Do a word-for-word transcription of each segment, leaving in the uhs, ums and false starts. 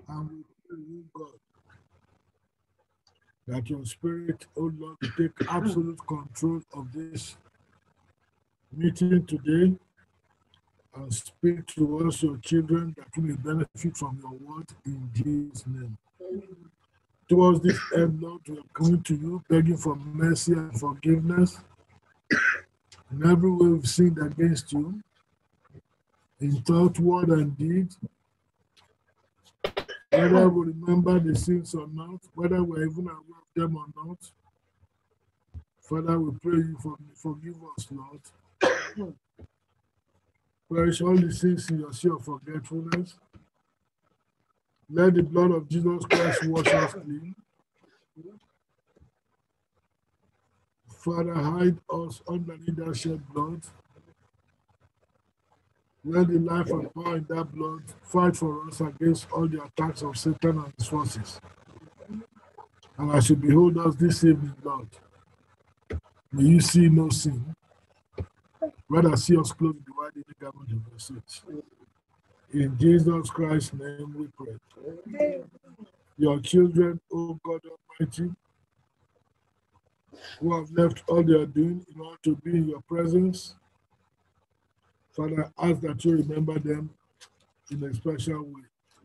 And we pray you, God, that your spirit, oh Lord, will take absolute control of this meeting today and speak to us, your children, that we may benefit from your word in Jesus' name. Towards this end, Lord, we are coming to you, begging for mercy and forgiveness. In every way we've sinned against you, in thought, word, and deed, whether we remember the sins or not, whether we're even aware of them or not. Father, we pray you for forgive us, Lord. Perish all the sins in your sea of forgetfulness. Let the blood of Jesus Christ wash us clean. Father, hide us underneath that shed blood. Let the life and power in that blood fight for us against all the attacks of Satan and his forces. And as you behold us this evening, Lord, may you see no sin. Rather see us clothed in the white linen garment of your saints. In Jesus Christ's name we pray. Your children, O God Almighty, who have left all they are doing in order to be in your presence, Father, ask that you remember them in a special way.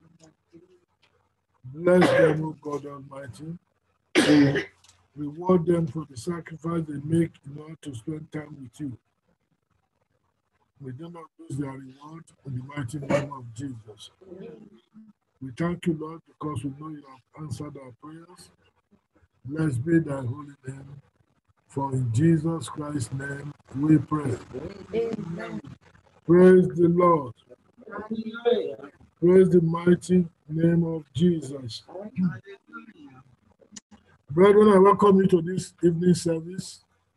Bless them, O God Almighty. Reward them for the sacrifice they make in order to spend time with you. May they not lose their reward in the mighty name of Jesus. We thank you, Lord, because we know you have answered our prayers. Blessed be thy holy name. For in Jesus Christ's name we pray. Amen. Praise the Lord. Hallelujah. Praise the mighty name of Jesus. Hallelujah. Brethren, I welcome you to this evening service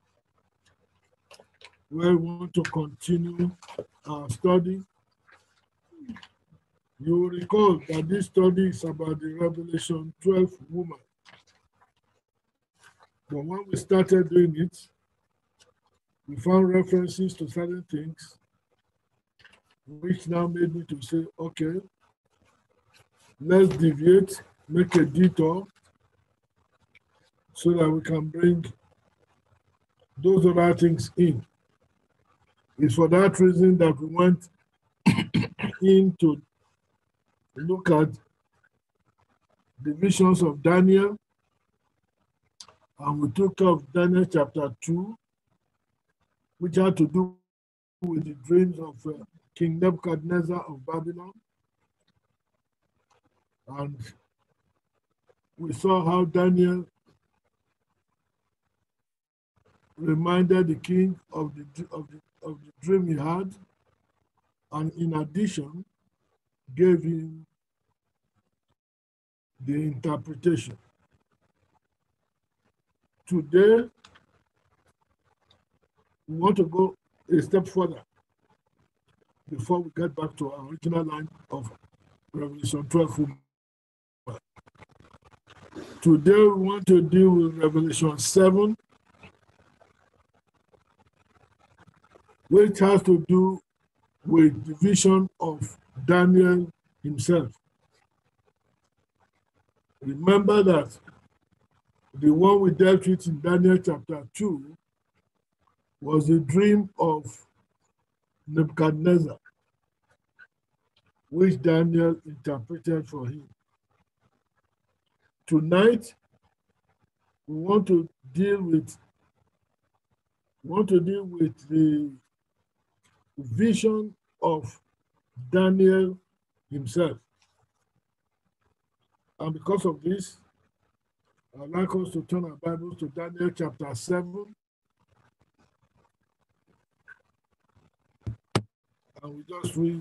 where we want to continue our study. You will recall that this study is about the Revelation twelve woman. But when we started doing it, we found references to certain things, which now made me to say, okay, let's deviate, make a detour, so that we can bring those other things in. It's for that reason that we went in to look at the visions of Daniel, and we took up Daniel chapter two, which had to do with the dreams of uh, King Nebuchadnezzar of Babylon. And we saw how Daniel reminded the king of the, of the, of the dream he had, and in addition, gave him the interpretation. Today, we want to go a step further before we get back to our original line of Revelation twelve. Today, we want to deal with Revelation seven, which has to do with the vision of Daniel himself. Remember that the one we dealt with in Daniel chapter two was the dream of Nebuchadnezzar, which Daniel interpreted for him. Tonight, we want to deal with want to deal with the vision of Daniel himself. And because of this, I'd like us to turn our Bibles to Daniel chapter seven. And we just read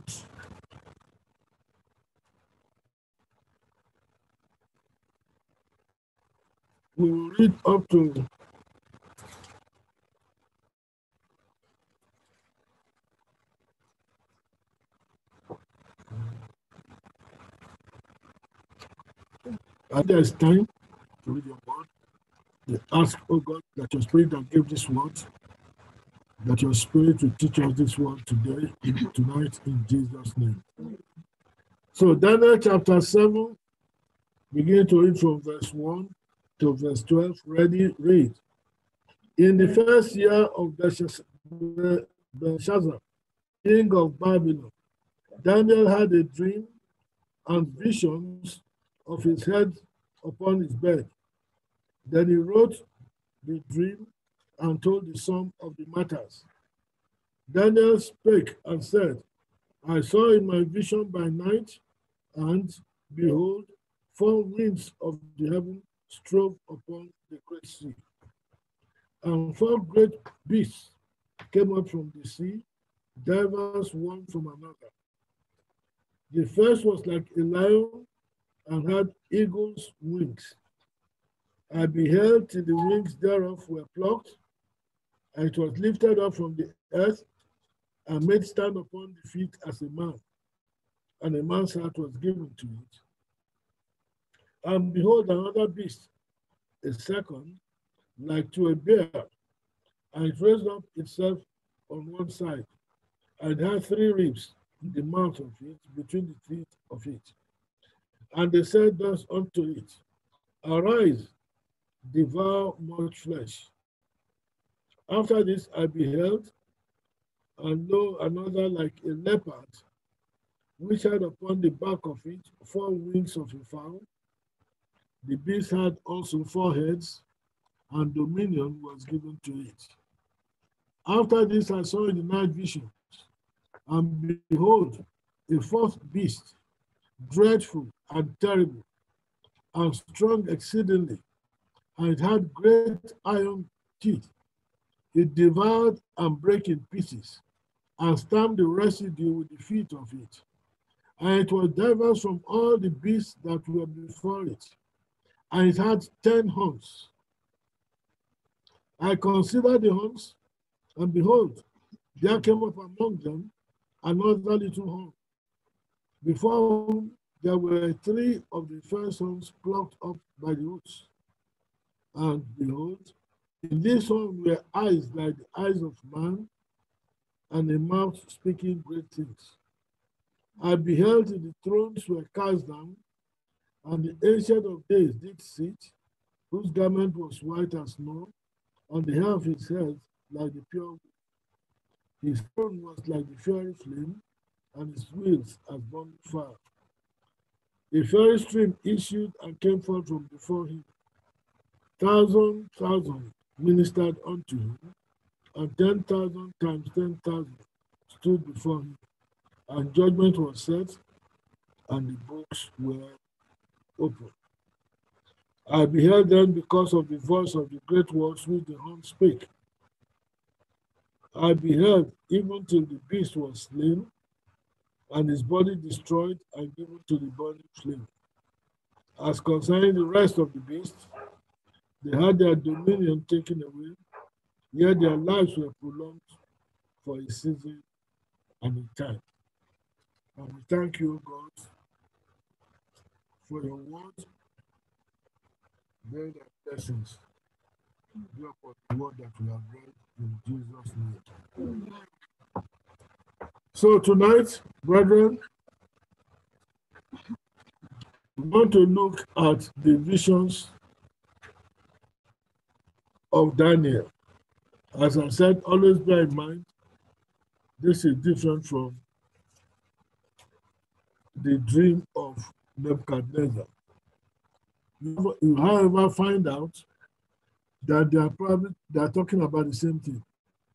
we will read up to and there's time to read your word. We ask, oh God, that your spirit that gave this word, that your spirit will teach us this word today, tonight, in Jesus' name. So Daniel chapter seven, Begin to read from verse one to verse twelve. Ready, read. In the first year of Belshazzar, king of Babylon, Daniel had a dream and visions of his head upon his bed. Then he wrote the dream and told the sum of the matters. Daniel spake and said, I saw in my vision by night, and behold, four winds of the heaven strove upon the great sea. And four great beasts came up from the sea, diverse one from another. The first was like a lion and had eagle's wings. I beheld till the wings thereof were plucked, and it was lifted up from the earth and made stand upon the feet as a man, and a man's heart was given to it. And behold, another beast, a second, like to a bear, and it raised up itself on one side, and had three ribs in the mouth of it, between the teeth of it. And they said thus unto it, Arise, devour much flesh. After this I beheld, and lo, another like a leopard, which had upon the back of it four wings of a fowl. The beast had also four heads, and dominion was given to it. After this I saw in the night visions, and behold, a fourth beast, dreadful and terrible, and strong exceedingly, and it had great iron teeth. It devoured and brake in pieces, and stamped the residue with the feet of it. And it was diverse from all the beasts that were before it, and it had ten horns. I considered the horns, and behold, there came up among them another little horn, before whom there were three of the first horns plucked up by the roots. And behold, in this horn were eyes like the eyes of man, and a mouth speaking great things. I beheld till the thrones were cast down, and the Ancient of Days did sit, whose garment was white as snow, and the hair of his head like the pure wool. His throne was like the fiery flame, and his wheels as burning fire. A fiery stream issued and came forth from before him. Thousand thousand ministered unto him, and ten thousand times ten thousand stood before him. And judgment was set, and the books were opened. I beheld them because of the voice of the great words which the horn spake. I beheld even till the beast was slain, and his body destroyed and given to the burning flame. As concerning the rest of the beasts, they had their dominion taken away, yet their lives were prolonged for a season and a time. And we thank you, God, for your word. May the blessings be upon the word that we have read in Jesus' name. So tonight, brethren, we want to look at the visions of Daniel. As I said, always bear in mind, this is different from the dream of Nebuchadnezzar. You, however, find out that they are probably they are talking about the same thing.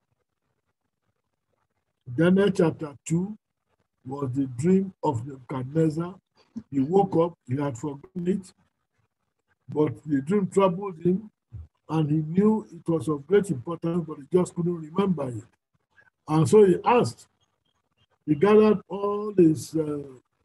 Daniel chapter two was the dream of Nebuchadnezzar. He woke up, he had forgotten it, but the dream troubled him, and he knew it was of great importance, but he just couldn't remember it. And so he asked, he gathered all his uh,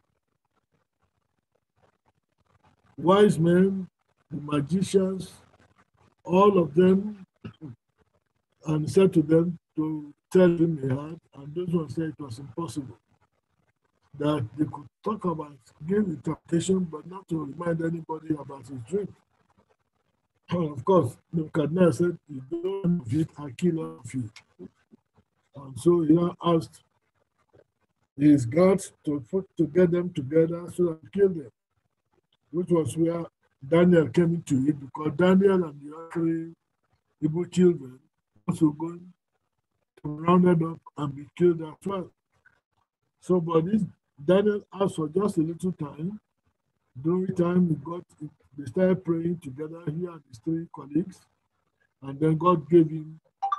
wise men, the magicians, all of them, and said to them to tell him he had, and those ones said it was impossible. That they could talk about, give interpretation, but not to remind anybody about his dream. And of course, Nebuchadnezzar said, you don't have it, I kill all of you. And so he asked his guards to put to get them together so that he kill them. which was where Daniel came into it, because Daniel and the other three Hebrew children also going to be rounded up and be killed as well. So, but this Daniel asked for just a little time. During the time he got, they started praying together, he and his three colleagues, and then God gave him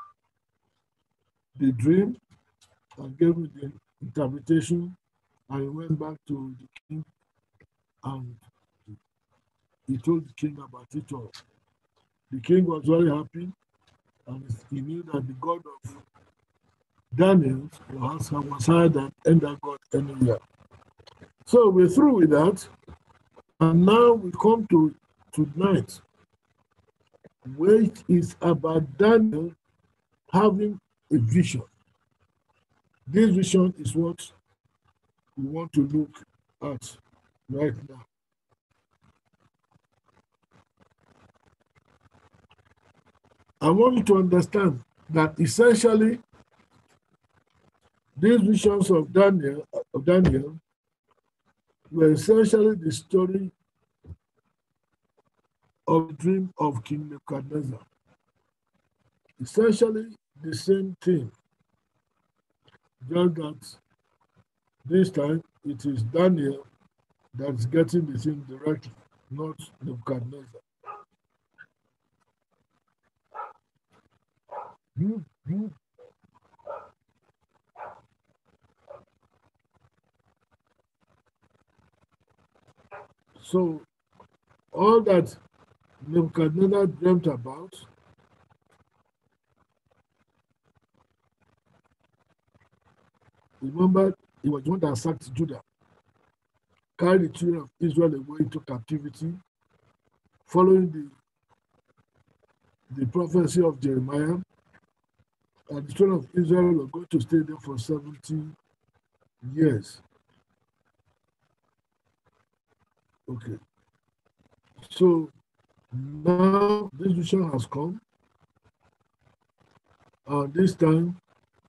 the dream and gave him the interpretation, and he went back to the king and he told the king about it all. The king was very happy, and he knew that the God of Daniel was, was higher than any God anywhere. So we're through with that, and now we come to tonight, which is about Daniel having a vision. This vision is what we want to look at right now. I want you to understand that essentially these visions of Daniel, of Daniel were essentially the story of the dream of King Nebuchadnezzar. Essentially the same thing, just that this time it is Daniel that's getting the thing directly, not Nebuchadnezzar. Mm-hmm. So all that Nebuchadnezzar dreamt about remember, he was the one that sacked Judah, carried the children of Israel away into captivity, following the, the prophecy of Jeremiah, and the children of Israel were going to stay there for seventy years. Okay. So now this vision has come, and this time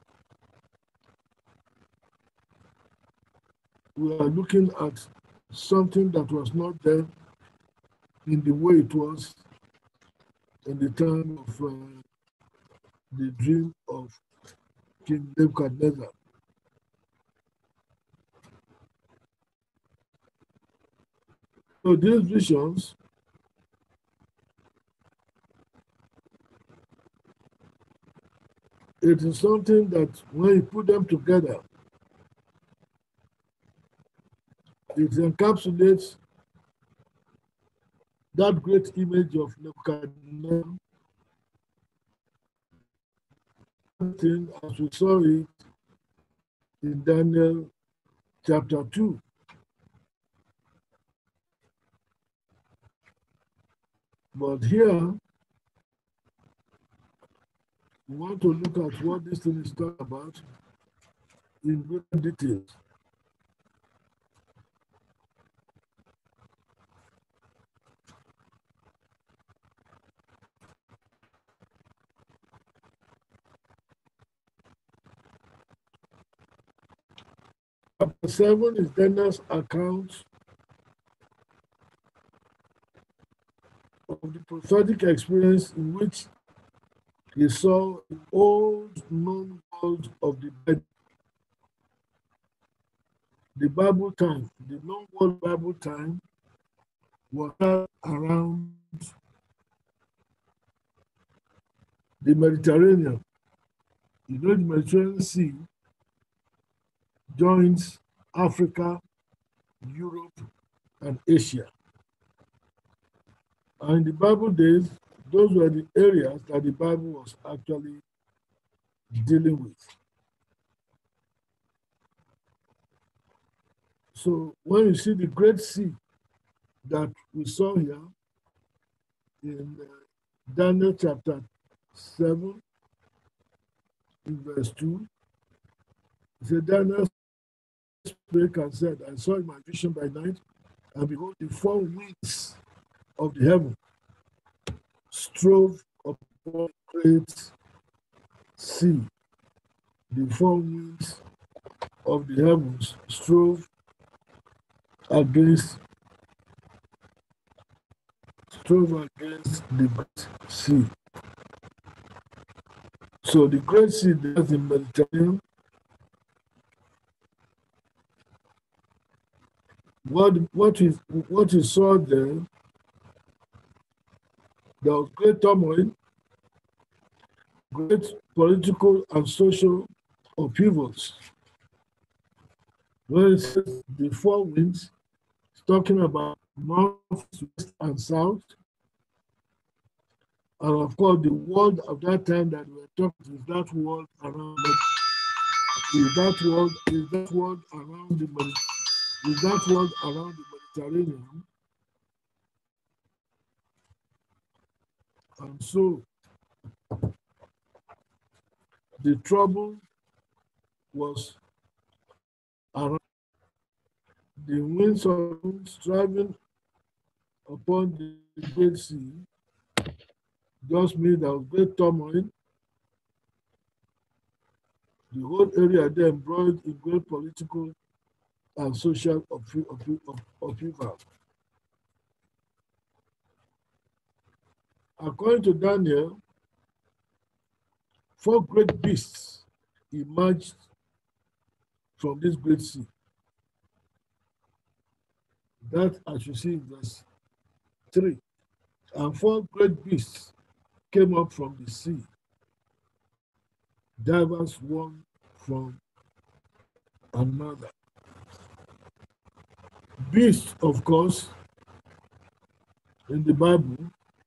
we are looking at something that was not there in the way it was in the time of uh, the dream of King Nebuchadnezzar. So these visions it is something that when you put them together, it encapsulates that great image of Nebuchadnezzar, as we saw it in Daniel chapter two. But here, we want to look at what this thing is talking about in great details. Chapter seven is Daniel's account of the prophetic experience in which he saw the old known world of the Bible. The Bible time, the known world Bible time was around the Mediterranean. You know, the Mediterranean Sea joins Africa, Europe, and Asia. And in the Bible days, those were the areas that the Bible was actually dealing with. So when you see the Great Sea that we saw here in uh, Daniel chapter seven, in verse two, it said, Daniel spake and said, I saw in my vision by night, and behold, the four winds of the heaven strove upon the great sea. The four winds of the heavens strove against strove against the Great Sea. So the Great Sea, that's the Mediterranean. What what is what you saw there? There was great turmoil, great political and social upheavals. When it says the four winds, it's talking about north, west, and south. And of course, the world of that time that we're talking is that world around is that world is that world around the is that world around the Mediterranean. And so the trouble was around the winds of striving upon the Great Sea. Just means there was great turmoil. The whole area there embroiled in great political and social upheaval. According to Daniel, four great beasts emerged from this great sea. That, as you see in verse three, and four great beasts came up from the sea, diverse one from another. Beast, of course, in the Bible,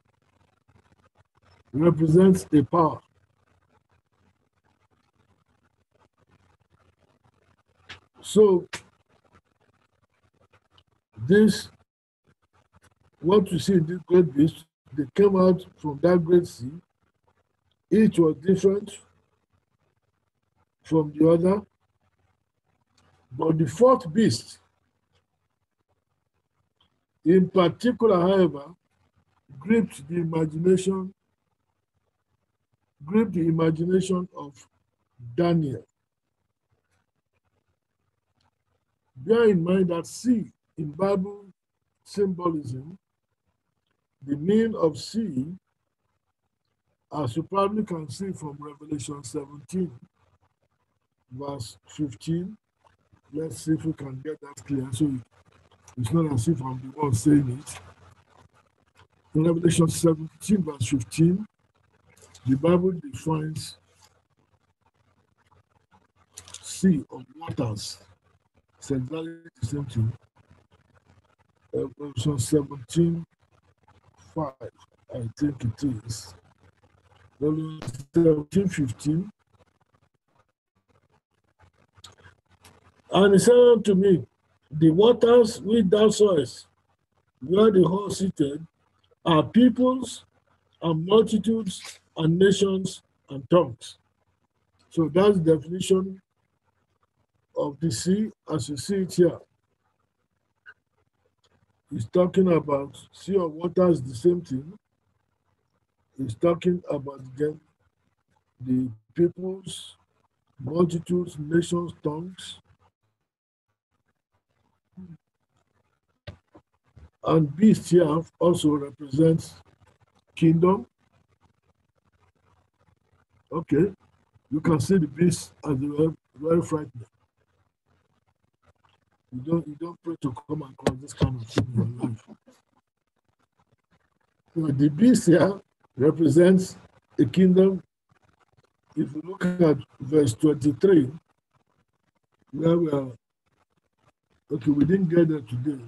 represents a power. So, this, what you see in this great beast, they came out from that great sea. Each was different from the other. But the fourth beast, in particular, however, gripped the imagination, gripped the imagination of Daniel. Bear in mind that sea in Bible symbolism, the meaning of sea, as you probably can see from Revelation seventeen, verse fifteen. Let's see if we can get that clear. So it's not as if I'm the one saying it. In Revelation seventeen, verse fifteen, the Bible defines sea of waters. It's exactly the same thing. Revelation seventeen, five, I think it is. Revelation seventeen, fifteen. And he said unto me, the waters which thou sawest, where the horse seated, are peoples and multitudes and nations and tongues. So that's the definition of the sea as you see it here. He's talking about sea of waters, the same thing. He's talking about again the peoples, multitudes, nations, tongues. And beast here also represents kingdom. Okay, you can see the beast as very, very frightening. You don't, you don't pray to come across this kind of thing in your life. So the beast here represents a kingdom. If you look at verse twenty-three, where we are, okay, we didn't get there today.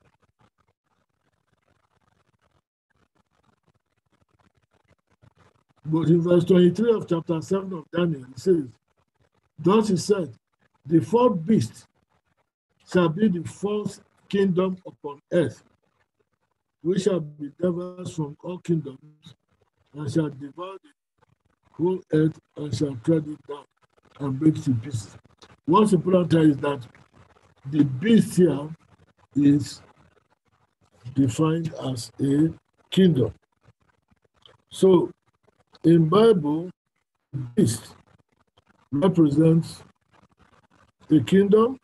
But in verse twenty-three of chapter seven of Daniel, it says, thus he said, the fourth beast shall be the fourth kingdom upon earth, which shall be diverse from all kingdoms, and shall devour the whole earth, and shall tread it down and break it in pieces. What's important here is that the beast here is defined as a kingdom. So, in Bible, beast represents a kingdom,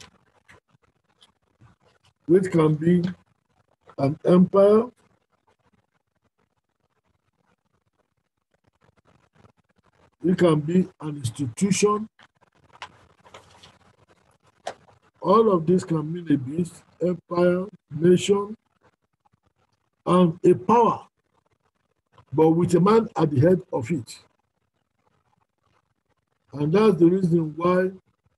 which can be an empire, It can be an institution. All of this can mean a beast, empire, nation, and a power, but with a man at the head of it. And that's the reason why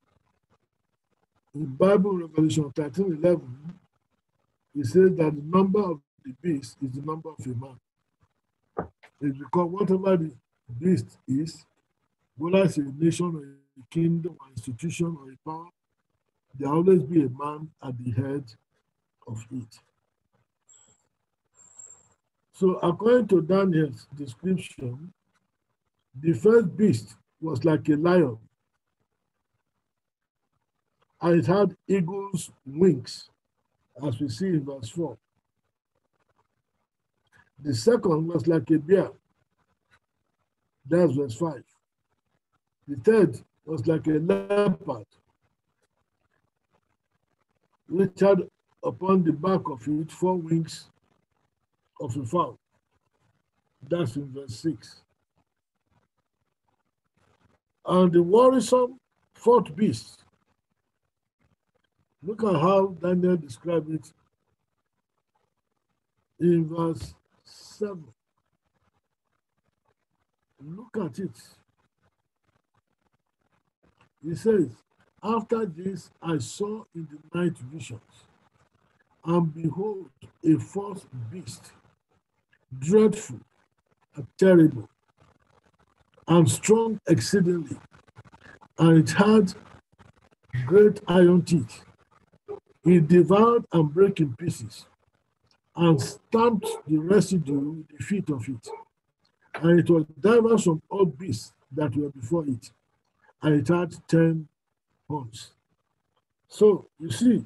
in Bible Revelation thirteen eleven, it says that the number of the beast is the number of a man. It's because whatever the beast is, whether it's a nation or a kingdom or institution or a power, there will always be a man at the head of it. So according to Daniel's description, the first beast was like a lion, and it had eagle's wings, as we see in verse four. The second was like a bear. That's verse five. The third was like a leopard, which had upon the back of it four wings of a fowl. That's in verse six. And the worrisome fourth beast, look at how Daniel described it in verse seven. Look at it. He says, after this I saw in the night visions, and behold, a fourth beast, dreadful and terrible, and strong exceedingly, and it had great iron teeth. It devoured and broke in pieces, and stamped the residue with the feet of it. And it was diverse from all beasts that were before it, and it had ten horns. So, you see,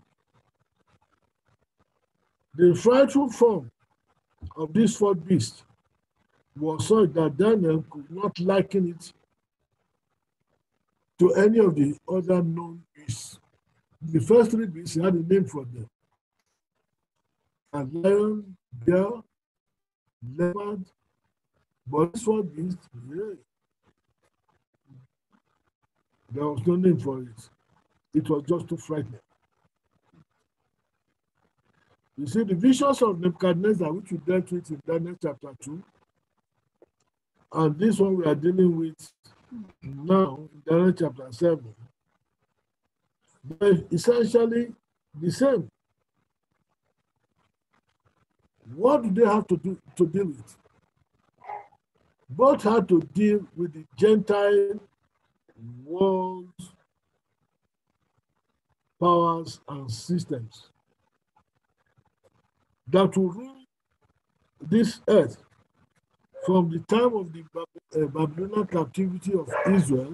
the frightful form of this fourth beast was such that Daniel could not liken it to any of the other known beasts. The first three beasts had a name for them. A lion, bear, leopard, but this fourth beast, yeah, there was no name for it. It was just too frightening. You see, the visions of Nebuchadnezzar, which we dealt with in Daniel chapter two, and this one we are dealing with now in Daniel chapter seven, they're essentially the same. What do they have to do to deal with? Both had to deal with the Gentile world powers and systems that will rule this earth from the time of the Babylonian captivity of Israel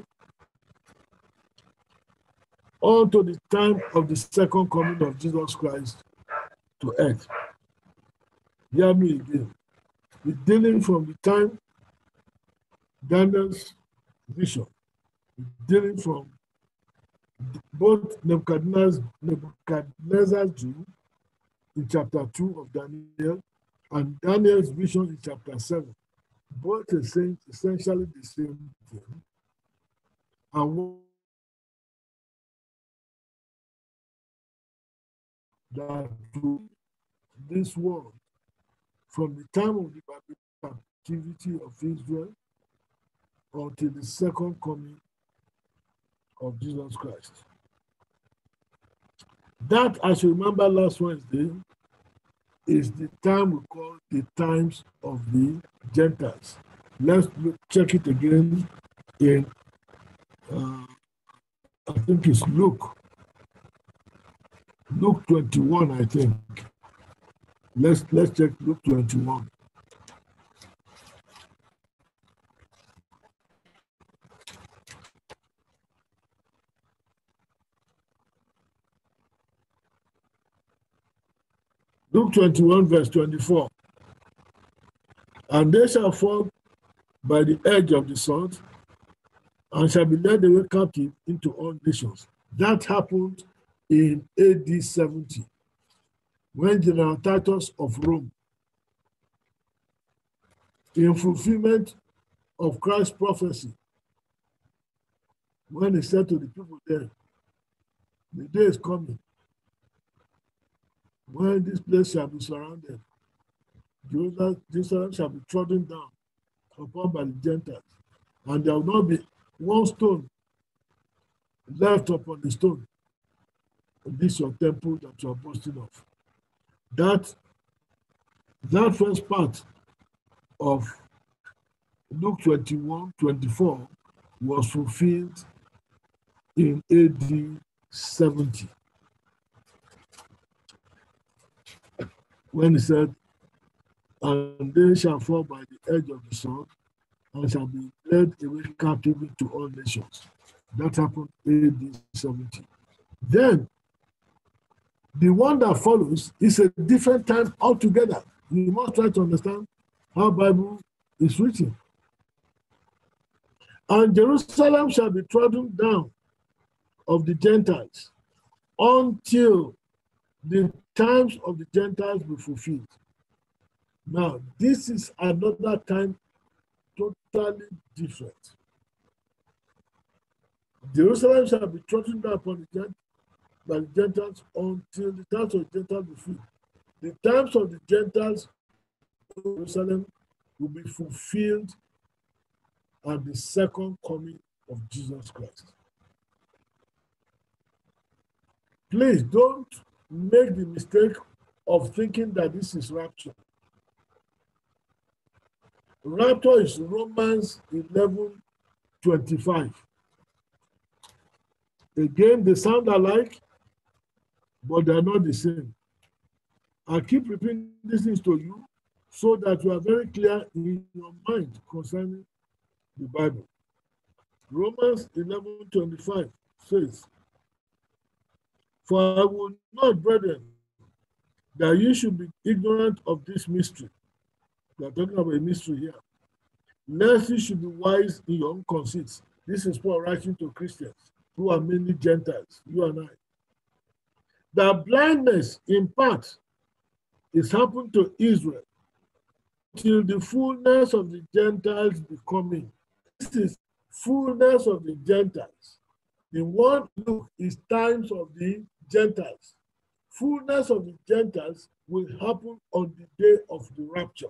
on to the time of the second coming of Jesus Christ to earth. Hear me again. We're dealing from the time Daniel's vision, we're dealing from both Nebuchadnezzar's, Nebuchadnezzar's dream in chapter two of Daniel and Daniel's vision in chapter seven. Both are essentially the same thing. And that to this world from the time of the Babylonian captivity of Israel until the second coming of Jesus Christ. That, as you remember last Wednesday, is the time we call the times of the Gentiles. Let's look, check it again in, uh, I think it's Luke. Luke twenty-one, I think. Let's, let's check Luke twenty-one. Luke twenty-one, verse twenty-four. And they shall fall by the edge of the sword, and shall be led away captive into all nations. That happened in A D seventy, when General Titus of Rome, in fulfillment of Christ's prophecy when he said to the people there, the day is coming when this place shall be surrounded. Jerusalem shall be trodden down upon by the Gentiles, and there will not be one stone left upon the stone. This is your temple that you are boasting of. That, that first part of Luke twenty-one, twenty-four was fulfilled in A D seventy. When he said, and they shall fall by the edge of the sword and shall be led away captive to all nations. That happened A D seventy. Then, the one that follows is a different time altogether. You must try to understand how the Bible is written. And Jerusalem shall be trodden down of the Gentiles until the times of the Gentiles be fulfilled. Now, this is another time totally different. Jerusalem shall be trodden down upon the Gentiles, by the Gentiles until the times of the Gentiles be fulfilled. The times of the Gentiles in Jerusalem will be fulfilled at the second coming of Jesus Christ. Please don't make the mistake of thinking that this is rapture. Rapture is Romans eleven twenty-five. Again, they sound alike, but they're not the same. I keep repeating these things to you so that you are very clear in your mind concerning the Bible. Romans eleven twenty-five says, for I will not, brethren, that you should be ignorant of this mystery. We are talking about a mystery here. Lest you should be wise in your own conceits. This is Paul writing to Christians who are mainly Gentiles, you and I. That blindness, in part, is happened to Israel till the fullness of the Gentiles be coming. This is fullness of the Gentiles. The one look is times of the Gentiles. Fullness of the Gentiles will happen on the day of the rapture.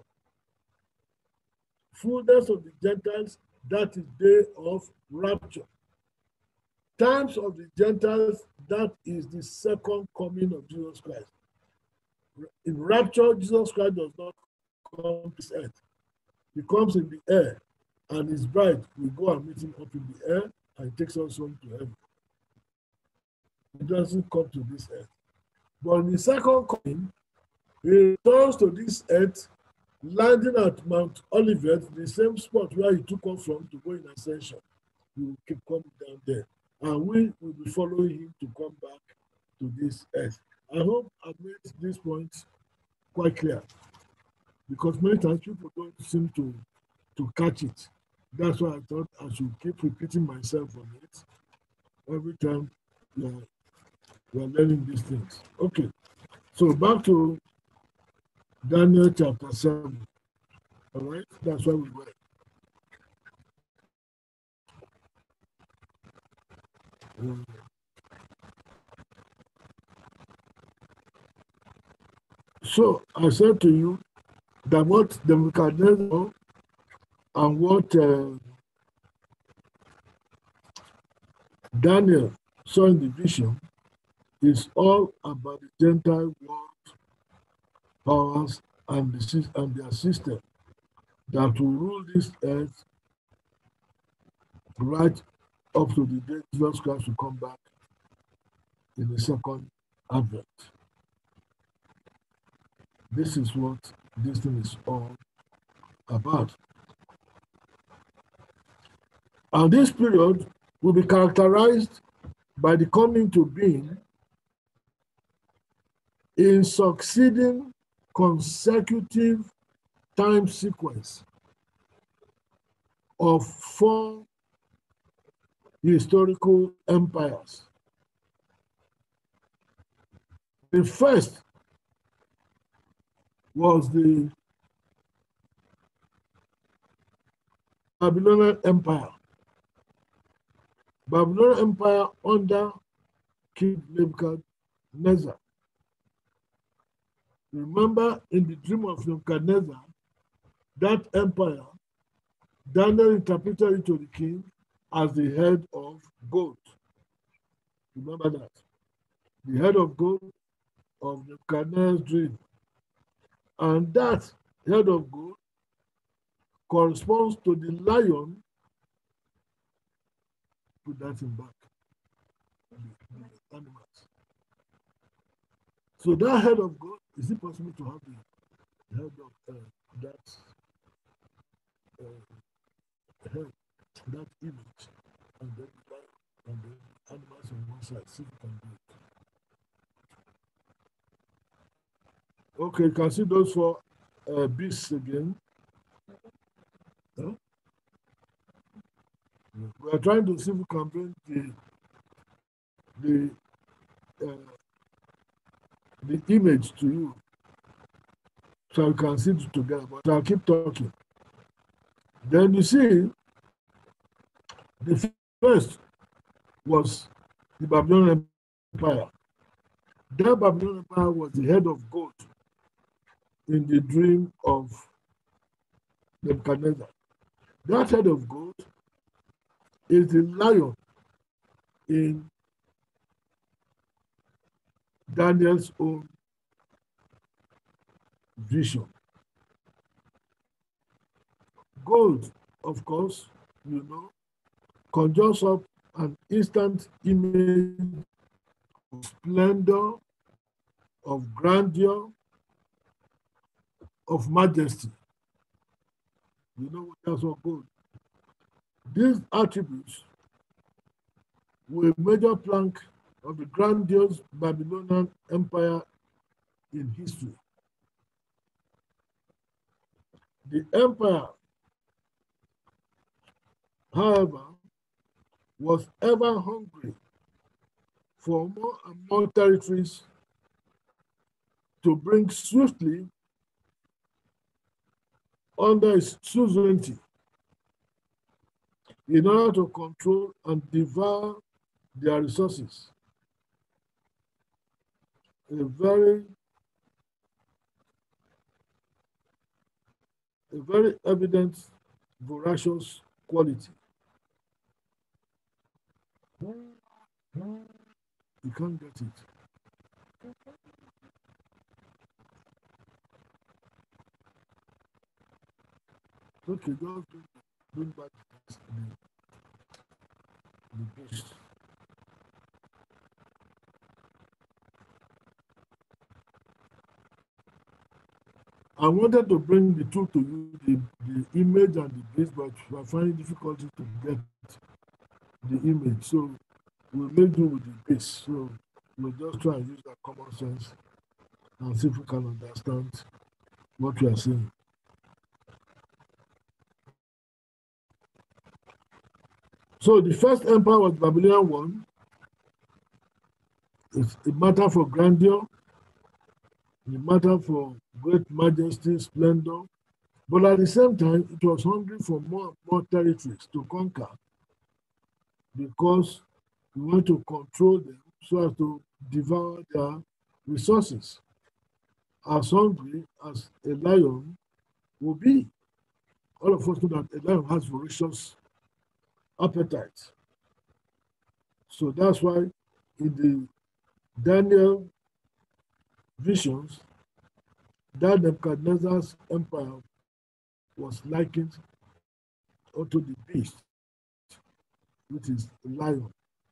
Fullness of the Gentiles, that is day of rapture. Times of the Gentiles, that is the second coming of Jesus Christ. In rapture, Jesus Christ does not come to this earth. He comes in the air, and his bride will go and meet him up in the air, and he takes us home to heaven. He doesn't come to this earth. But in the second coming, he returns to this earth, landing at Mount Olivet, the same spot where he took off from to go in ascension. He will keep coming down there. And we will be following him to come back to this earth. I hope I've made this point quite clear. Because many times people don't seem to, to catch it. That's why I thought I should keep repeating myself on it every time we are, we are learning these things. Okay, so back to Daniel chapter seven. All right, that's where we were. Um, so I said to you that what the Nebuchadnezzar and what uh, Daniel saw in the vision is all about the Gentile world powers and, the, and their system that will rule this earth right up to the day Jesus Christ will come back in the second advent. This is what this thing is all about. And this period will be characterized by the coming to being in succeeding consecutive time sequence of four historical empires. The first was the Babylonian Empire. Babylonian Empire under King Nebuchadnezzar. Remember, in the dream of Nebuchadnezzar, that empire, Daniel interpreted it to the king as the head of gold. Remember that. The head of gold of Nebuchadnezzar's dream. And that head of gold corresponds to the lion. Put that in back. The, the animals. So that head of gold, is it possible to have the head of uh, that uh, head, that image, and then the lion, and then the animals on one side? See if you can do it. Okay, you can see those four uh, beasts again. Huh? Yeah. We are trying to see if we can bring the the uh, the image to you, so you can see it together. But I'll keep talking. Then you see, the first was the Babylonian Empire. That Babylonian Empire was the head of gold in the dream of Nebuchadnezzar. That head of gold is the lion in Daniel's own vision. Gold, of course, you know, conjures up an instant image of splendor, of grandeur, of majesty. You know what that's what gold. These attributes were a major plank of the grandiose Babylonian Empire in history. The empire, however, was ever hungry for more and more territories to bring swiftly under its suzerainty in order to control and devour their resources. A very, a very evident, voracious quality. You can't get it. Okay, just bring back the, the beast. I wanted to bring the two to you, the, the image and the beast, but I find it difficult to get the image. So we'll make do with the beast. So we'll just try and use that common sense and see if we can understand what we are saying. So the first empire was Babylonian one. It's a matter for grandeur, a matter for great majesty, splendor, but at the same time, it was hungry for more more territories to conquer because we want to control them so as to devour their resources. As hungry as a lion will be. All of us know that a lion has voracious appetite. So that's why in the Daniel visions, that Nebuchadnezzar's empire was likened unto the beast, which is the lion.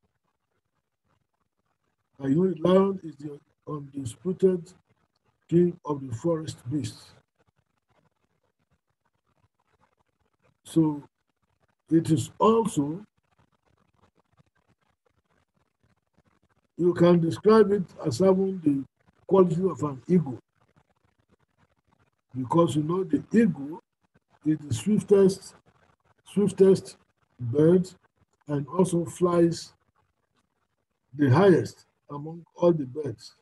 And you know, the lion is the undisputed king of the forest beasts. So it is also, you can describe it as having the quality of an eagle. Because you know the eagle is the swiftest, swiftest bird and also flies the highest among all the birds.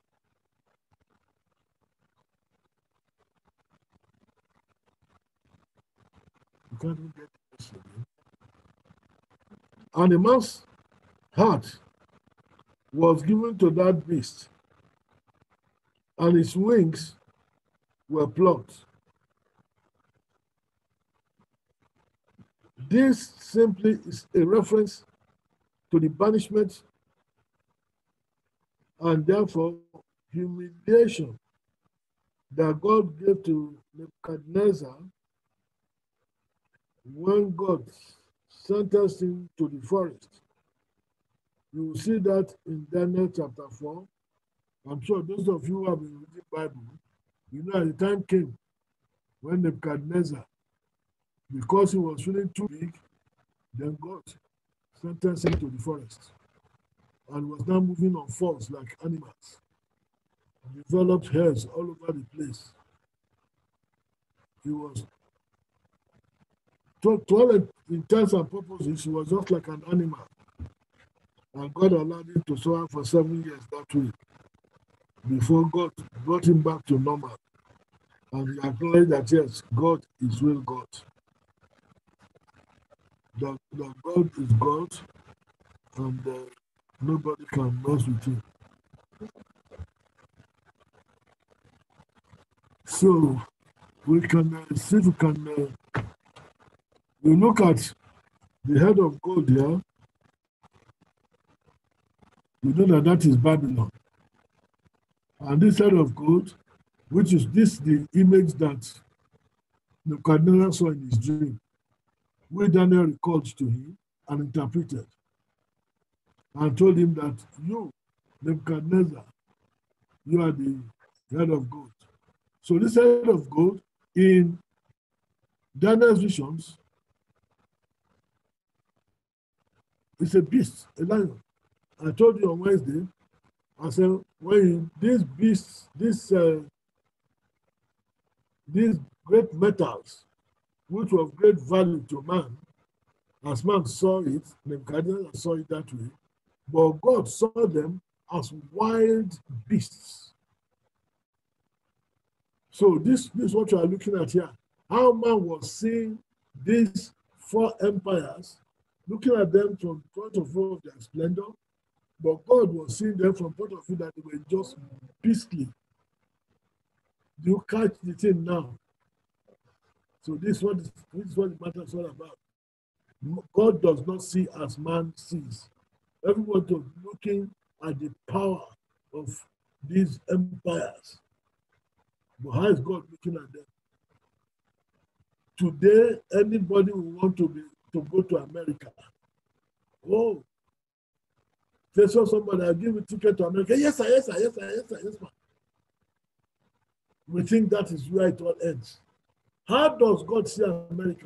You can't even get this again. Animals heart was given to that beast, and his wings were plucked. This simply is a reference to the banishment and therefore humiliation that God gave to Nebuchadnezzar when God sentenced him to the forest. You will see that in Daniel chapter four. I'm sure those of you who have been reading the Bible, you know, at the time came when Nebuchadnezzar, because he was feeling too big, then God sentenced him to the forest and was now moving on fours like animals. Developed hairs all over the place. He was, to, to all intents and purposes, he was just like an animal. And God allowed him to suffer for seven years that way before God brought him back to normal. And he acknowledged that, yes, God is real God. That, that God is God, and uh, nobody can mess with him. So we can uh, see if we can uh, we look at the head of gold here. We know that that is Babylon. And this head of gold, which is this the image that Nebuchadnezzar saw in his dream, which Daniel recalled to him and interpreted, and told him that you, Nebuchadnezzar, you are the head of gold. So this head of gold in Daniel's visions is a beast, a lion. I told you on Wednesday, I said, when these beasts, this, uh, these great metals, which were of great value to man, as man saw it, Nebuchadnezzar saw it that way, but God saw them as wild beasts. So this, this is what you are looking at here. How man was seeing these four empires, looking at them from the point of view of their splendor, but God was seeing them from the point of view that they were just beastly. Do you catch the thing now? So this is what, this is what the matter is all about. God does not see as man sees. Everyone was looking at the power of these empires. But how is God looking at them? Today, anybody will want to be to go to America. Oh, they saw somebody, I'll give a ticket to America. Yes, sir, yes, sir, yes, sir, yes, sir, yes, sir. We think that is where it all ends. How does God see America?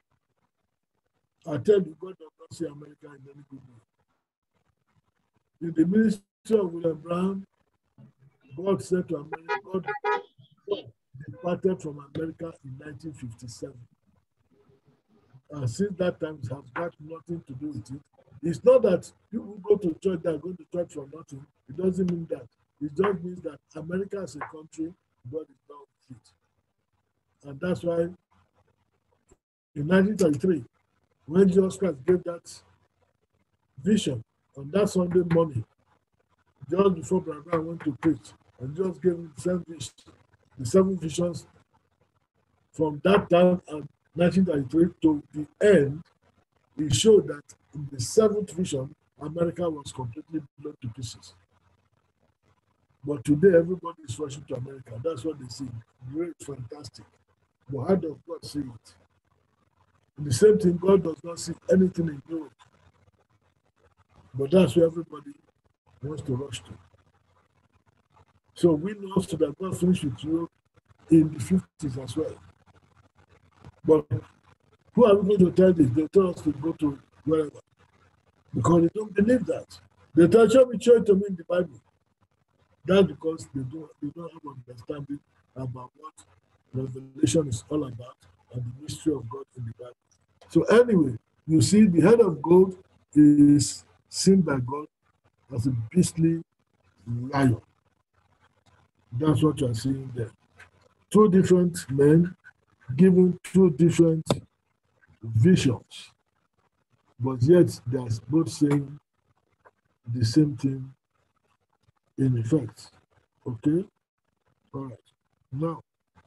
I tell you, God does not see America in any good way. In the ministry of William Brown, God said to America, God departed from America in nineteen fifty-seven. And since that time, it has got nothing to do with it. It's not that people go to church, they are going to church for nothing. It doesn't mean that. It just means that America as a country, God is not with it. And that's why in nineteen thirty-three, when Jesus Christ gave that vision on that Sunday morning, just before Brother Brown went to preach, and just gave him the seven visions, the seven visions from that time and nineteen thirty-three to the end, he showed that in the seventh vision, America was completely blown to pieces. But today, everybody is rushing to America. That's what they see. Great, fantastic. But how does God see it? And the same thing, God does not see anything in Europe. But that's where everybody wants to rush to. So we know also that God finished with Europe in the fifties as well. But who are we going to tell this? They tell us to go to wherever. Because they don't believe that. They tell, show me, show it to me in the Bible. That's because they don't, they don't have understanding about what Revelation is all about and the mystery of God in the Bible. So anyway, you see the head of gold is seen by God as a beastly lion. That's what you're seeing there. Two different men given two different visions, but yet they are both saying the same thing in effect. Okay? All right. Now,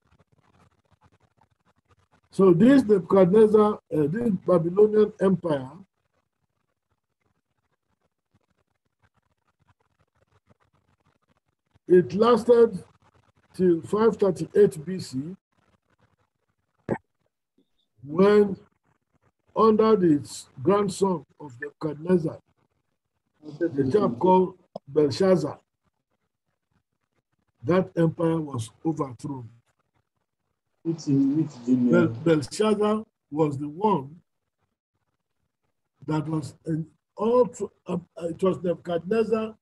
so this Nebuchadnezzar, uh, this Babylonian Empire, it lasted till five thirty-eight B C, when under the grandson of Nebuchadnezzar, the chap called Belshazzar, that empire was overthrown. Bel Belshazzar was the one that was in all, uh, it was Nebuchadnezzar,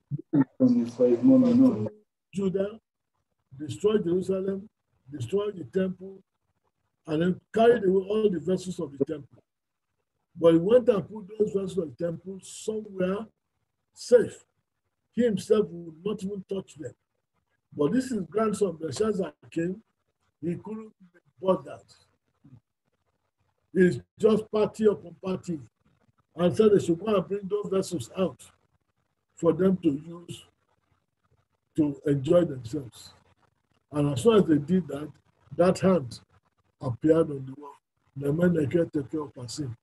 Judah, destroyed Jerusalem, destroyed the temple, and then carried away all the vessels of the temple. But he went and put those vessels of the temple somewhere safe. He himself would not even touch them. But this is grandson Belshazzar came, he couldn't be bothered. It's just party upon party, and said they should go and bring those vessels out for them to use to enjoy themselves. And as soon as they did that, that hand appeared on the wall. The man they can't take care of passing.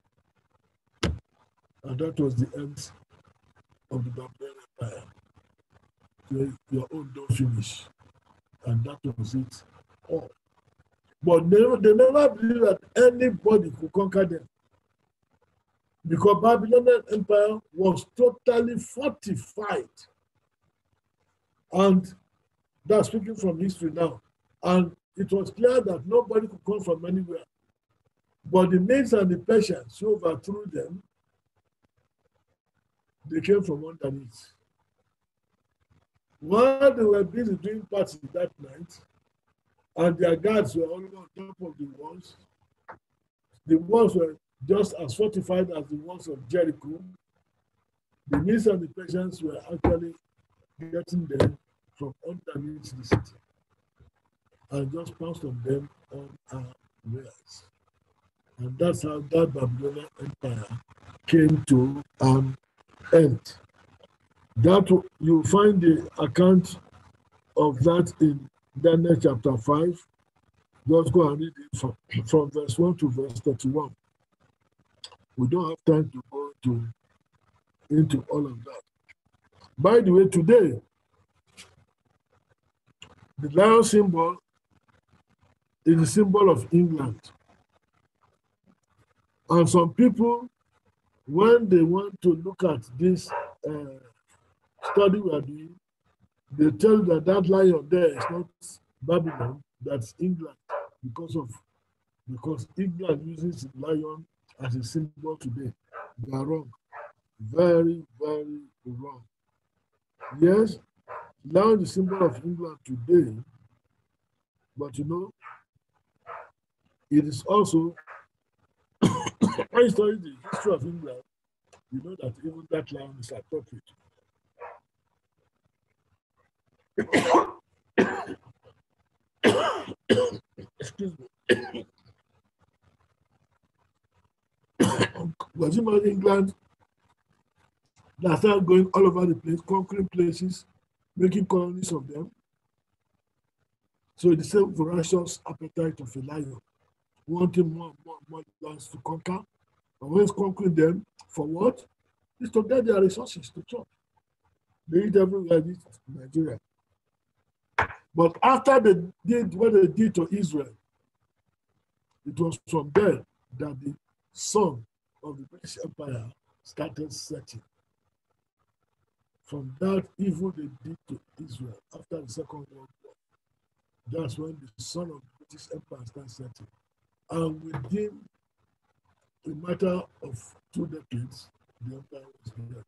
And that was the end of the Babylonian Empire. So your own don't finish. And that was it all. But they, they never believed that anybody could conquer them. Because Babylonian Empire was totally fortified. And that's speaking from history now. And it was clear that nobody could come from anywhere. But the Medes and the Persians who overthrew them, they came from underneath. While they were busy doing parties that night, and their guards were all on top of the walls, the walls were just as fortified as the walls of Jericho. The Medes and the Persians were actually getting them from underneath the city and just pounced on them unawares. And that's how that Babylonian Empire came to an end. That you find the account of that in Daniel chapter five. Just go and read it from, from verse one to verse thirty-one. We don't have time to go to, into all of that. By the way, today, the lion symbol is the symbol of England. And some people, when they want to look at this uh, study we are doing, they tell you that that lion there is not Babylon, that's England, because of because England uses the lion as a symbol today. They are wrong. Very, very wrong. Yes, lion is the symbol of England today, but you know, it is also, when you study the history of England, you know that even that lion is appropriate. Excuse me. Was it not England that started going all over the place, conquering places, making colonies of them? So the same voracious appetite of a lion, wanting more and more, more lands to conquer. And when it's conquering them, for what? It's to get their resources to chop. They eat everywhere in Nigeria. But after they did what they did to Israel, it was from there that the sun of the British Empire started setting. From that evil they did to Israel after the Second World War, that's when the sun of the British Empire started setting. And within a matter of two decades, the empire was built.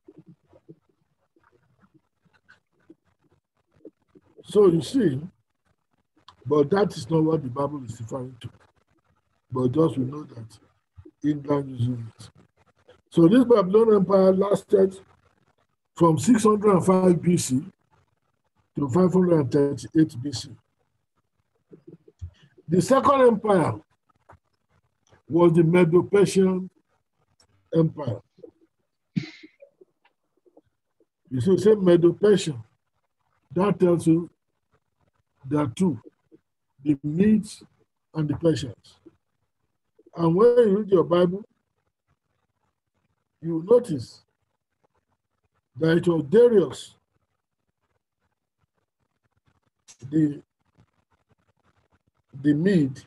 So you see, but that is not what the Bible is referring to. But just we know that England uses it. So this Babylonian Empire lasted from six hundred five B C to five hundred thirty-eight B C. The second empire was the Medo-Persian Empire. You see, say Medo-Persian. That tells you there are two, the Medes and the Persians. And when you read your Bible, you notice that it was Darius, the, the Mede,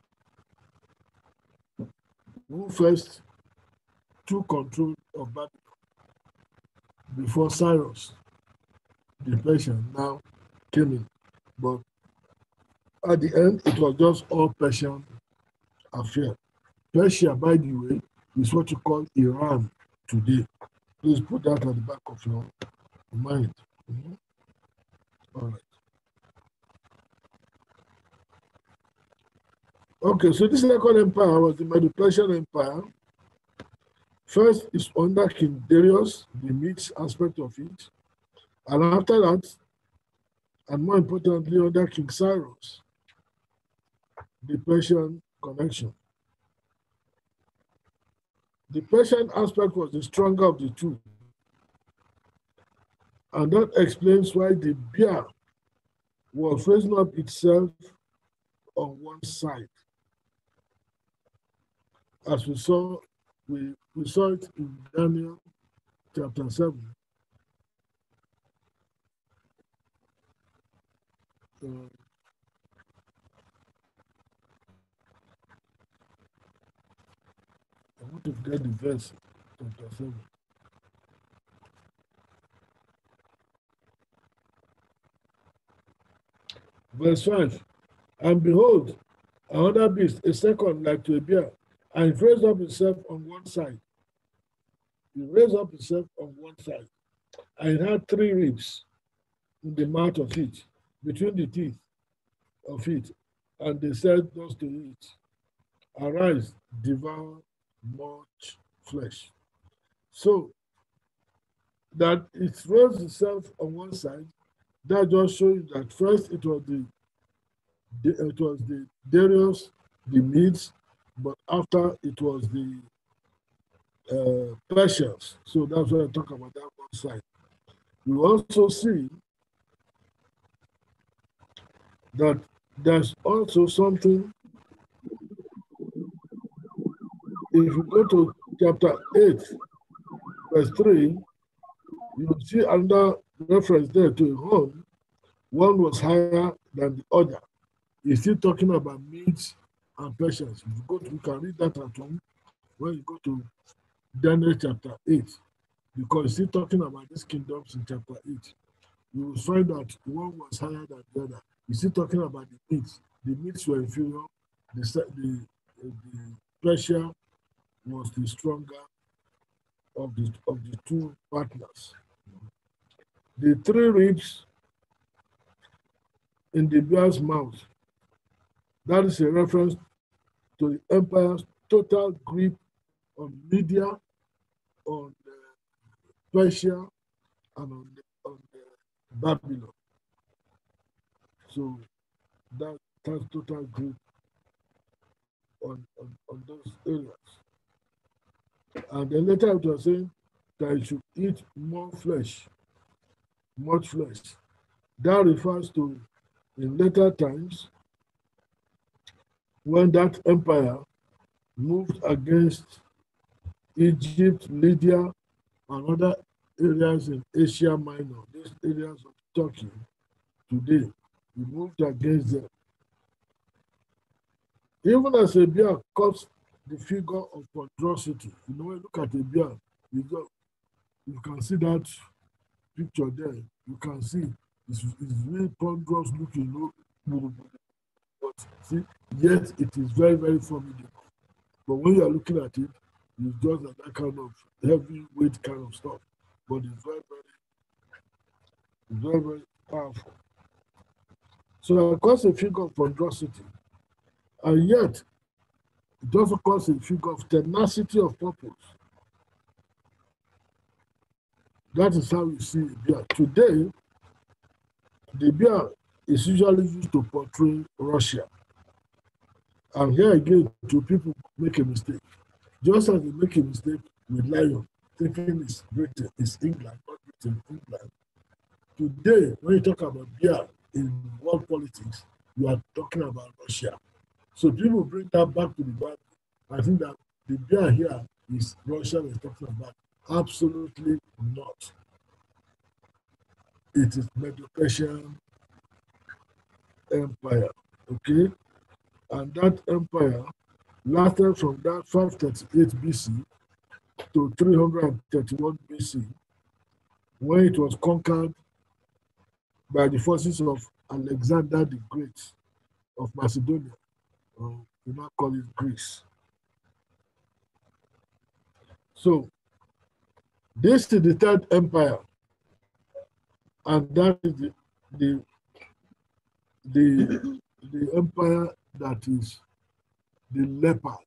who first took control of Babylon before Cyrus, the Persian, now came in. But at the end, it was just all Persian affair. Persia, by the way, is what you call Iran today. Please put that at the back of your mind. Mm-hmm. All right. Okay, so this second empire was the Medo-Persian Empire. First is under King Darius, the Medes aspect of it. And after that, and more importantly, under King Cyrus, the Persian connection. The Persian aspect was the stronger of the two. And that explains why the bear was raising up itself on one side. As we saw, we, we saw it in Daniel chapter seven. Uh, I want to get the verse, chapter seven. Verse five. And behold, another beast, a second like to a bear, and it raised up itself on one side. It raised up itself on one side. And it had three ribs in the mouth of it, between the teeth of it. And they said thus to it, arise, devour much flesh. So that it raised itself on one side, that just shows you that first it was the it was the Darius, the Medes, but after it was the uh, Persians. So that's why I talk about that one side. You also see that there's also something. If you go to chapter eight, verse three, you see another reference there to a horn. One was higher than the other. He's still talking about Medes and Persians. If you go to, you can read that at home when you go to Daniel chapter eight, because he's still talking about these kingdoms in chapter eight. You will find that one was higher than the other. He's still talking about the Medes. The Medes were inferior. The, the, the Persia was the stronger of the, of the two partners. The three ribs in the bear's mouth, that is a reference to the empire's total grip on Media, on uh, Persia, and on, the, on the Babylon. So that has total grip on, on, on those areas. And then later it was saying that it should eat more flesh, much flesh. That refers to, in later times, when that empire moved against Egypt, Lydia, and other areas in Asia Minor, these areas of Turkey today, we moved against them. Even as a bear cuts the figure of ponderosity, you know, when you look at a bear, you, go, you can see that picture there. You can see it's, it's really ponderous looking, you know, but see, yet it is very, very formidable. But when you are looking at it, it's just like that kind of heavyweight kind of stuff. But it's very, very, very, very powerful. So it calls a figure of ponderosity. And yet, it also calls a figure of tenacity of purpose. That is how we see a bear. Today, the bear is usually used to portray Russia. And here again, two people make a mistake. Just as they make a mistake with lion, thinking it's Britain, it's England, not in England. Today, when you talk about beer in world politics, you are talking about Russia. So people bring that back to the Bible. I think that the beer here is Russia we're talking about. Absolutely not. It is Medo-Persian Empire, okay? And that empire lasted from that five thirty-eight B C to three hundred thirty-one B C, when it was conquered by the forces of Alexander the Great of Macedonia, or we now call it Greece. So this is the third empire, and that is the the the, the empire that is the leopard.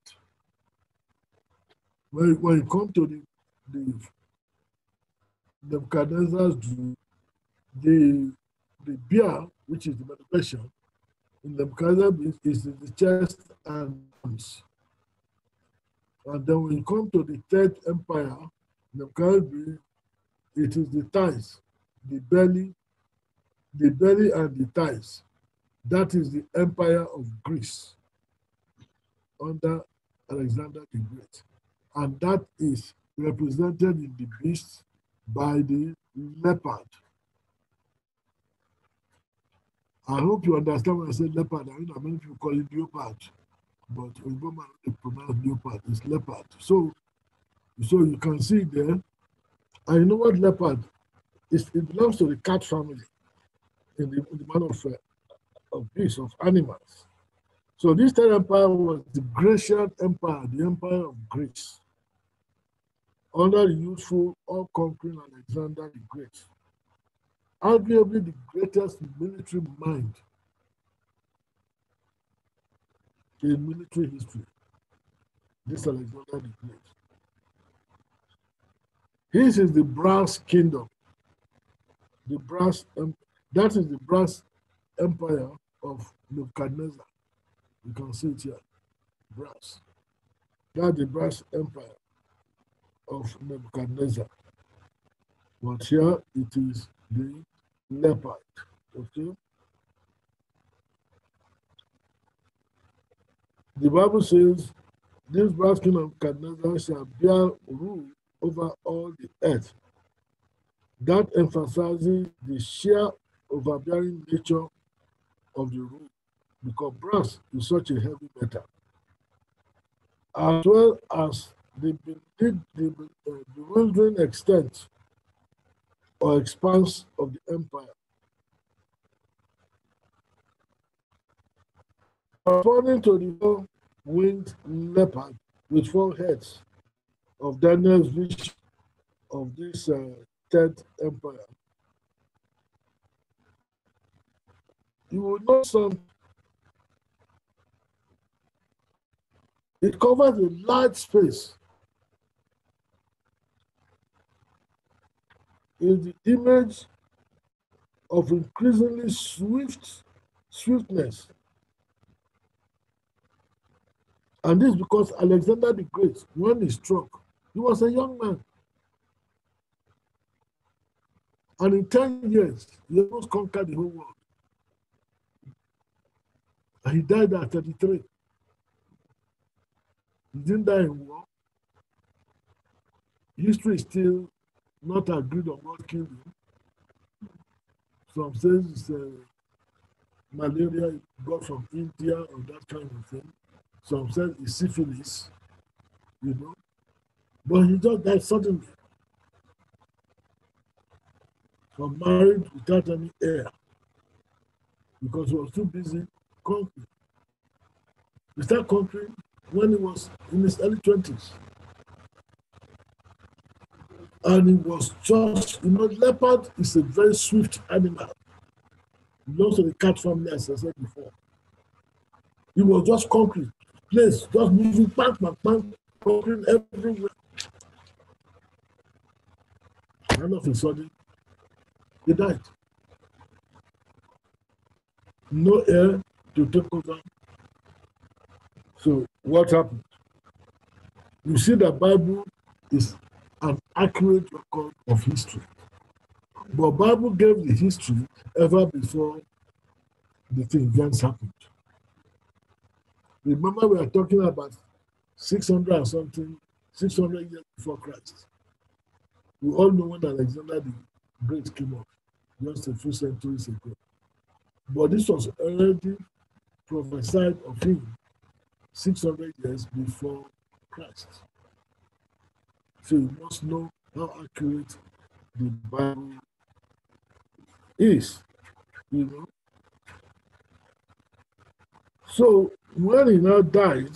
When, when you come to the the Nebuchadnezzar's dream, the the bear, which is the Medo-Persian, in Nebuchadnezzar is the chest and arms. And then when you come to the third empire, Nebuchadnezzar, it is the thighs, the belly, the belly and the thighs. That is the empire of Greece under Alexander the Great. And that is represented in the beast by the leopard. I hope you understand when I say leopard. I mean, many people call it leopard, but when you pronounce leopard, it's leopard. So, so you can see there, and you know what leopard is? It belongs to the cat family in the, in the manner of, uh, of beasts, of animals. So this third empire was the Grecian Empire, the empire of Greece, under the youthful, all-conquering Alexander the Great. Arguably the greatest military mind in military history, this Alexander the Great. His is the brass kingdom, the brass, um, that is the brass empire of Nebuchadnezzar. You can see it here, brass. That's the brass empire of Nebuchadnezzar. But here it is the leopard, okay? The Bible says, this brass king of Nebuchadnezzar shall bear rule over all the earth. That emphasizes the sheer overbearing nature of the rule, because brass is such a heavy metal, as well as the, the, the uh, bewildering extent or expanse of the empire. According to the four-winged leopard with four heads of Daniel's vision of this uh, third empire, you will know some. It covers a large space. Is the image of increasingly swift swiftness. And this is because Alexander the Great, when he struck, he was a young man. And in ten years, he almost conquered the whole world. And he died at thirty-three. He didn't die in war. History is still not agreed on what killed him. Some say it's uh, malaria he got from India or that kind of thing. Some say it's syphilis, you know. But he just died suddenly. From married without any heir, because he was too busy conquering. He started conquering when he was in his early twenties. And he was just, you know, leopard is a very swift animal. It belongs to the cat family, as I said before. He was just conquering, place, just moving, bang, bang, bang, conquering everywhere. And all of a sudden, he died. No heir to take over. So what happened? You see, the Bible is an accurate record of history. But Bible gave the history ever before the events happened. Remember, we are talking about six hundred and something, six hundred years before Christ. We all know when Alexander the Great came up, just a few centuries ago. But this was already prophesied of him six hundred years before Christ. So you must know how accurate the Bible is, you know. So when he now died,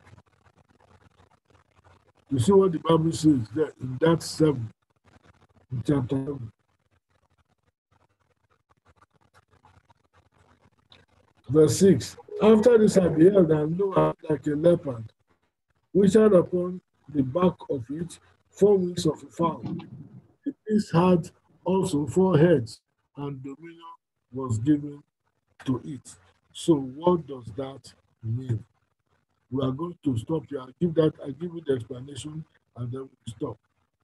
you see what the Bible says there in that seven, in chapter seven. Verse six. After this I beheld, and lo, like a leopard, which had upon the back of it four wings of a fowl. The beast had also four heads, and dominion was given to it. So what does that mean? We are going to stop here. I give that. I give you the explanation, and then we stop.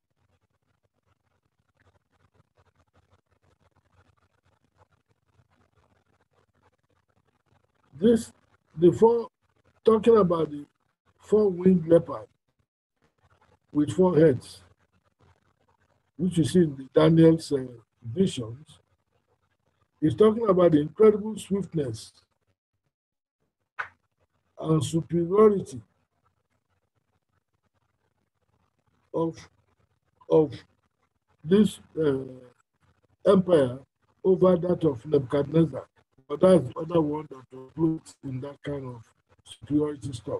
This, the four, talking about the four-winged leopard with four heads, which you see in the Daniel's uh, visions, is talking about the incredible swiftness and superiority of, of this uh, empire over that of Nebuchadnezzar. But that's the other one that includes in that kind of superiority stuff.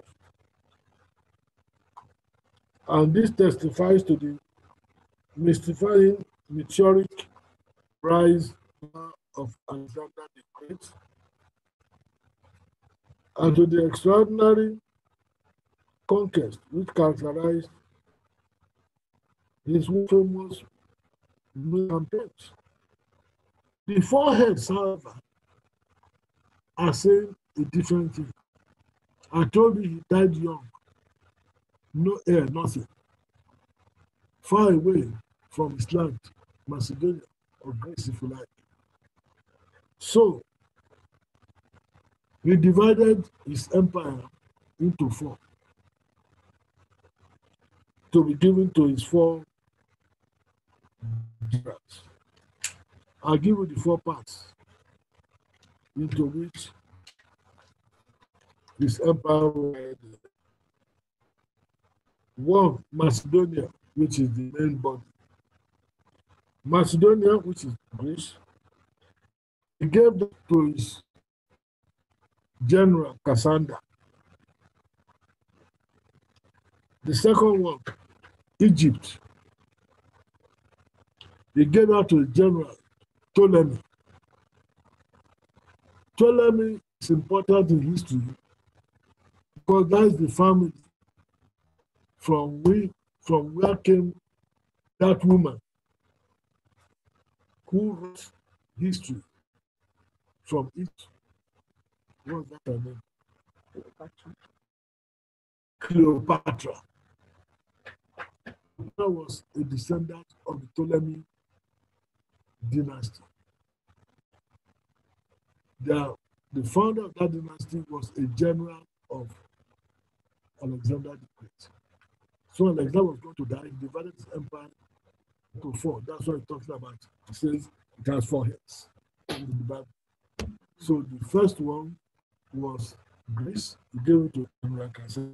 And this testifies to the mystifying meteoric rise of Alexander the Great and to the extraordinary conquest which characterized his famous campaigns. The four heads, however, are saying a different thing. I told you he died young, no heir, nothing, far away from his land, Macedonia, or Greece, if you like. So, he divided his empire into four to be given to his four generals. I'll give you the four parts into which his empire was divided. One, Macedonia, which is the main body. Macedonia, which is Greece, he gave them to his general, Cassander. The second one, Egypt. He gave that to his general, Ptolemy. Ptolemy is important in history because that's the family from, we, from where came that woman who wrote history from it. What was that her name? Cleopatra. Cleopatra. That was a descendant of the Ptolemy dynasty. The, the founder of that dynasty was a general of Alexander the Great. So Alexander was going to die, he divided his empire into four. That's what he talks about. He says it has four heads in the Bible. So the first one was Greece. He gave it to General Cassander.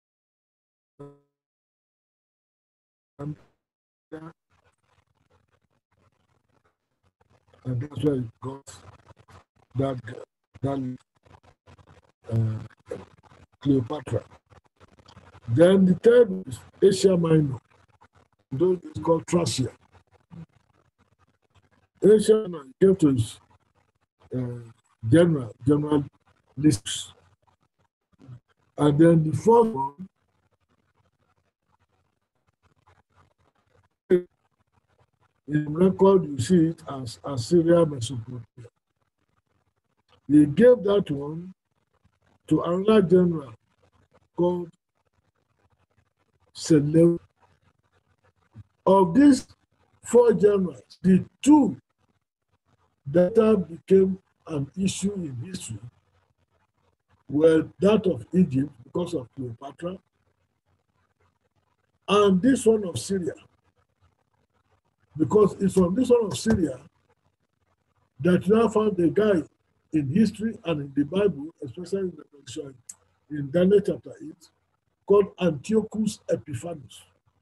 And that's where he got that, that uh, Cleopatra. Then the third is Asia Minor. Those is called Thracia. Asia Minor gave to his uh, general, General Listus. And then the fourth one, in record, you see it as Assyria, Mesopotamia. He gave that one to another general called Seleucus. Of these four generals, the two that became an issue in history were that of Egypt because of Cleopatra, and this one of Syria, because it's from this one of Syria that you now found a guy in history and in the Bible, especially in the tradition, in Daniel chapter eight, called Antiochus Epiphanes.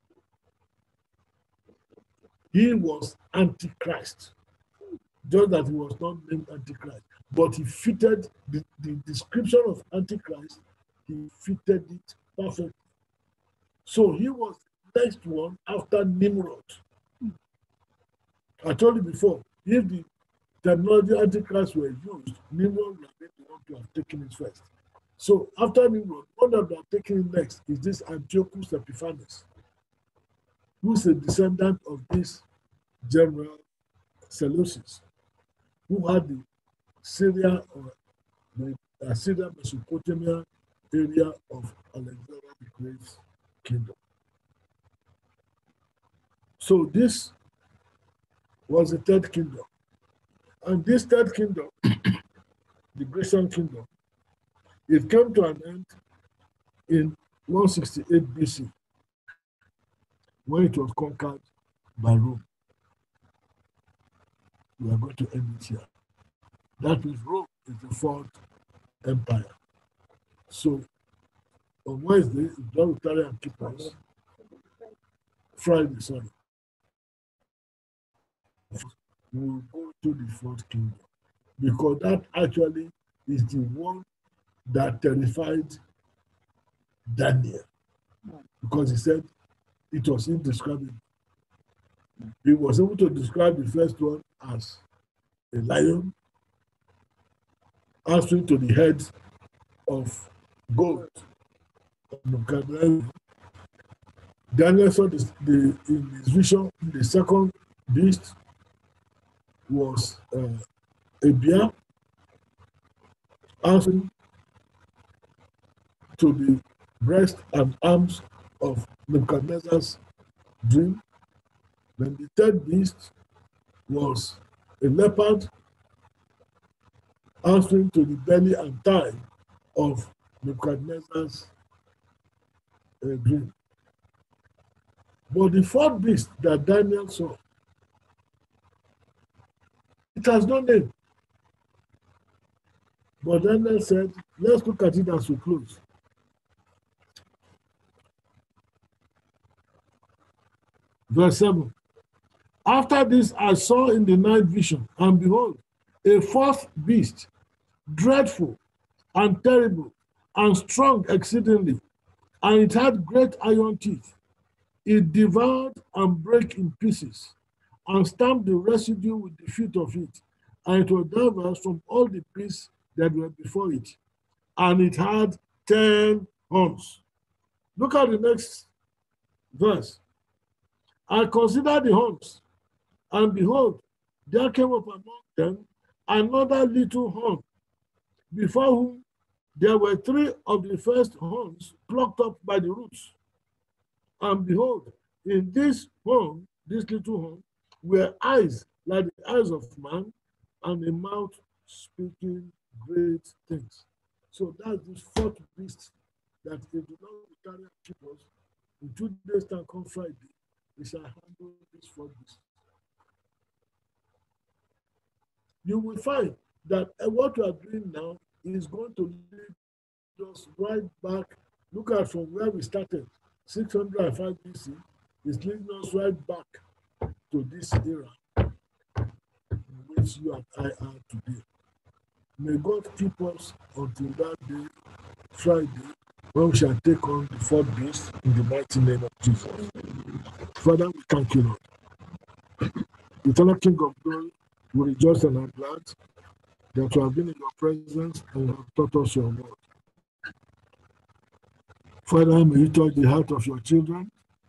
He was Antichrist, just that he was not named Antichrist, but he fitted the, the description of Antichrist, he fitted it perfectly. So he was the next one after Nimrod. I told you before, if the terminology Antichrist were used, Nimrod would have been the one to have taken it first. So after Nimrod, one that we are taking it next is this Antiochus Epiphanes, who is a descendant of this general Seleucus, who had the Syria or the Assyria Mesopotamia area of Alexander the Great's kingdom. So this was the third kingdom. And this third kingdom, the Grecian kingdom, it came to an end in one sixty-eight B C when it was conquered by Rome. We are going to end it here. That means Rome is the fourth empire. So on Wednesday, John will carry and keep us. Friday, sorry. We will go to the fourth kingdom because that actually is the one that terrified Daniel, because he said it was indescribable. He was able to describe the first one as a lion answering to the head of gold. Daniel saw this, the, in his vision, the second beast was uh, a bear answering to the breast and arms of Nebuchadnezzar's dream. Then the third beast was a leopard answering to the belly and thigh of Nebuchadnezzar's uh, dream. But the fourth beast that Daniel saw, it has no name. But Daniel said, let's look at it as we close. Verse seven. After this I saw in the night vision, and behold, a fourth beast, dreadful and terrible and strong exceedingly, and it had great iron teeth. It devoured and brake in pieces, and stamped the residue with the feet of it, and it was diverse from all the beasts that were before it, and it had ten horns. Look at the next verse. I considered the horns, and behold, there came up among them another little horn, before whom there were three of the first horns plucked up by the roots. And behold, in this horn, this little horn, were eyes like the eyes of man, and a mouth speaking great things. So that's the fourth beast that if you don't carry and keep us, in two days time come Friday, we shall handle this fourth beast. You will find that what we are doing now is going to lead us right back. Look at from where we started, six hundred five B C, is leading us right back to this era in which you and I are today. May God keep us until that day, Friday, when we shall take on the fourth beast in the mighty name of Jesus. Father, we thank you, Lord. Eternal King of glory, we rejoice and are glad that you have been in your presence and you have taught us your word. Father, may you touch the heart of your children,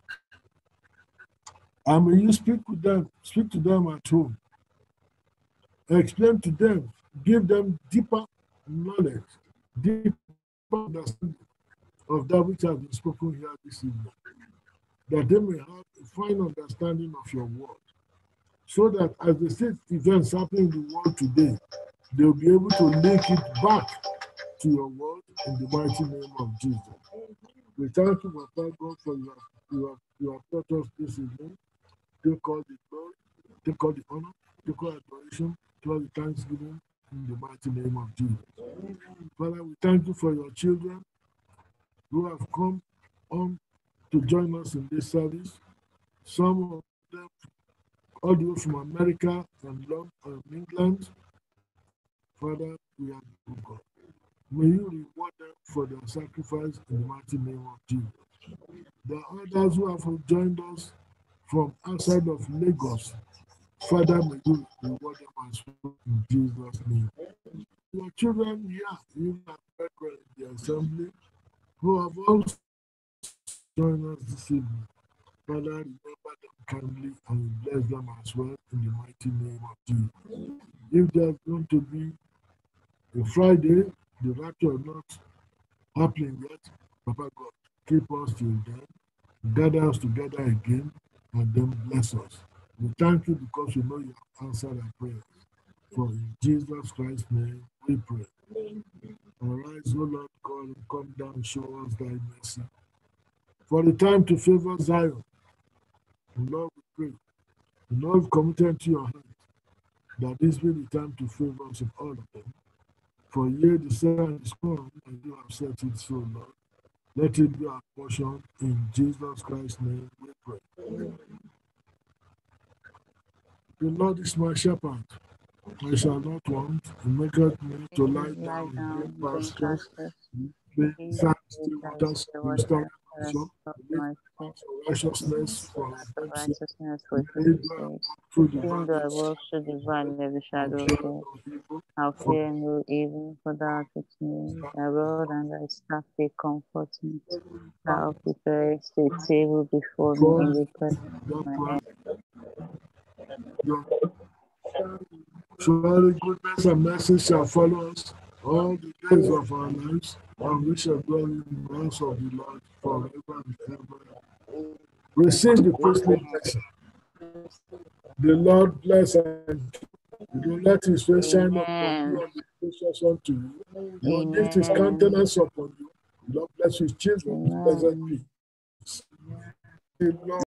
and may you speak with them, speak to them at home, explain to them, give them deeper knowledge, deeper understanding of that which has been spoken here this evening, that they may have a fine understanding of your word, so that as they see events happening in the world today, they'll be able to link it back to your word in the mighty name of Jesus. We thank you, Papa God, for your you have, you have taught us this evening. Take all the glory, take all the honor, take all the adoration, take all the thanksgiving in the mighty name of Jesus. Father, we thank you for your children who have come on to join us in this service. Some of them all the way from America and England. Father, we are God. May you reward them for their sacrifice in the mighty name of Jesus. There are others who have joined us from outside of Lagos. Father, may you reward them as well in Jesus' name. Your children here, even at the assembly, who have also joined us this evening. Father, remember them kindly and bless them as well in the mighty name of Jesus. If there's going to be a Friday, the rapture not happening yet, Papa God, keep us till then, gather us together again, and then bless us. We thank you because we know you have answered our prayers. For in Jesus Christ's name we pray. Arise, O Lord God, and come down and show us thy mercy. For the time to favor Zion, Lord, we pray. The Lord committed to your hand that this be the time to favor us in all of them. For ye the sun is come, and you have set it so, Lord. Let it be our portion in Jesus Christ's name we pray. The Lord is my shepherd. I shall not want. He maketh me to lie down in green pastures. Beside still waters, he restores my soul. Righteousness for righteousness for his sake. Even though I walk through the valley of the shadow of death, I'll fear no evil, for thou art with me. Thy rod and thy staff they comfort me. Thou preparest a table before me in the presence of my enemies. Surely goodness and mercy shall follow us all the days of our lives, and we shall dwell in the house of the Lord forever and ever. Receive the priestly blessing. The Lord bless and do let his face shine upon you and be gracious unto you. Lord, lift his countenance upon you. Lord bless his children with pleasant peace. Lord